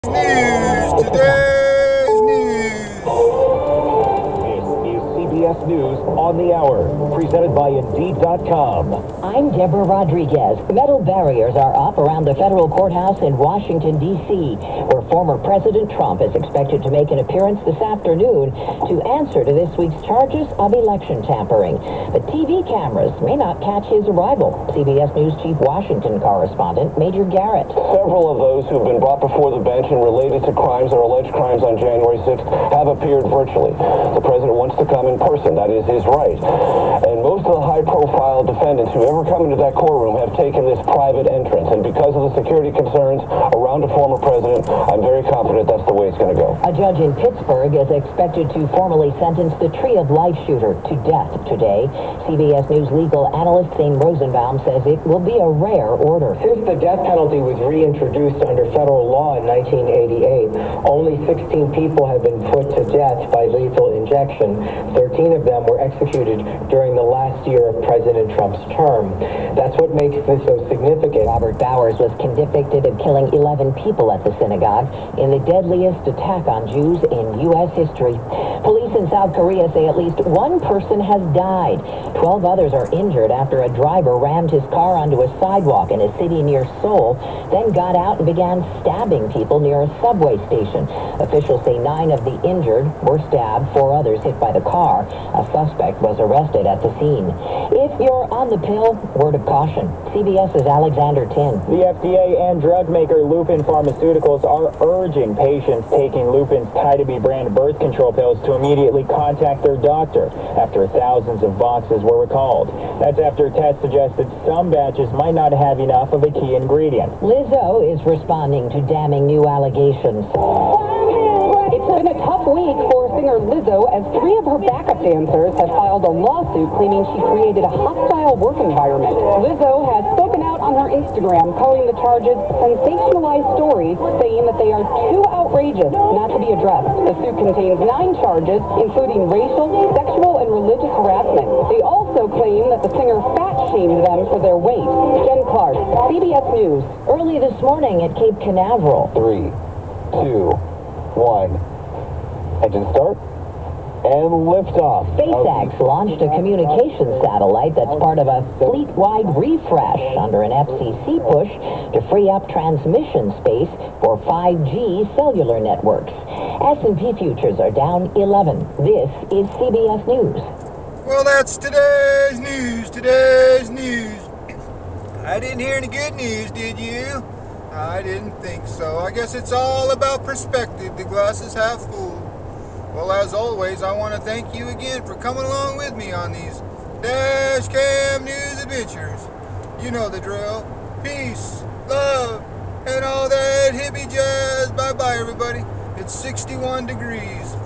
News, today's news. This is CBS News on the Hour, presented by Indeed.com. I'm Deborah Rodriguez. Metal barriers are up around the federal courthouse in Washington, D.C., where former President Trump is expected to make an appearance this afternoon to answer to this week's charges of election tampering. But TV cameras may not catch his arrival. CBS News Chief Washington correspondent Major Garrett. Several of those who have been brought before the bench and related to crimes or alleged crimes on January 6th have appeared virtually. The president wants to come in person. That is his right. And most of the high-profile defendants who ever come into that courtroom have taken this private entrance. And because of the security concerns around a former president, I'm very confident that's the way it's going to go. A judge in Pittsburgh is expected to formally sentence the Tree of Life shooter to death today. CBS News legal analyst Zane Rosenbaum says it will be a rare order. Since the death penalty was reintroduced under federal law in 1988, only 16 people have been put to death by lethal injection. 13 of them were executed during the last year of President Trump's term. That's what makes this so significant. Robert Bowers was convicted of killing 11 people at the synagogue in the deadliest attack on Jews in U.S. history. Police in South Korea say at least one person has died. 12 others are injured after a driver rammed his car onto a sidewalk in a city near Seoul, then got out and began stabbing people near a subway station. Officials say 9 of the injured were stabbed, 4 others hit by the car. A suspect was arrested at the scene. If you're on the pill, word of caution. CBS's Alexander Tin. The FDA and drug maker Lupin Pharmaceuticals are urging patients taking Lupin's Tide-B brand birth control pills to immediately contact their doctor after thousands of boxes were recalled. That's after tests suggested some batches might not have enough of a key ingredient. Lizzo is responding to damning new allegations. It's been a tough week for singer Lizzo as 3 of her backup dancers have filed a lawsuit claiming she created a hostile work environment. Lizzo has spoken out on her Instagram, calling the charges sensationalized stories, saying that they are too outrageous not to be addressed. The suit contains 9 charges, including racial, sexual, and religious harassment. They also claim that the singer fat-shamed them for their weight. Jen Clark, CBS News. Early this morning at Cape Canaveral. 3, 2, 1. Engine start. And liftoff. SpaceX launched a communications satellite that's part of a fleet-wide refresh under an FCC push to free up transmission space for 5G cellular networks. S&P futures are down 11. This is CBS News. Well, that's today's news. Today's news. I didn't hear any good news, did you? I didn't think so. I guess it's all about perspective. The glass is half full. Well, as always, I want to thank you again for coming along with me on these Dash Cam News adventures. You know the drill. Peace, love, and all that hippie jazz. Bye-bye, everybody. It's 61 degrees.